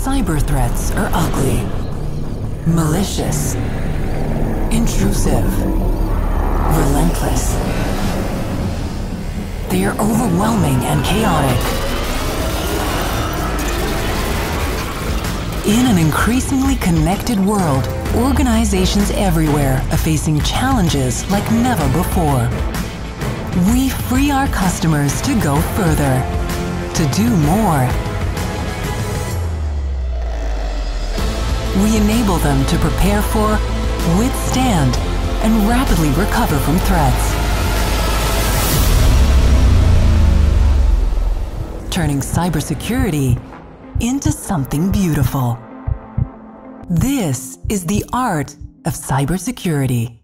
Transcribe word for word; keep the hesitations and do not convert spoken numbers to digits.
Cyber threats are ugly, malicious, intrusive, relentless. They are overwhelming and chaotic. In an increasingly connected world, organizations everywhere are facing challenges like never before. We free our customers to go further, to do more. We enable them to prepare for, withstand, and rapidly recover from threats. Turning cybersecurity into something beautiful. This is the art of cybersecurity.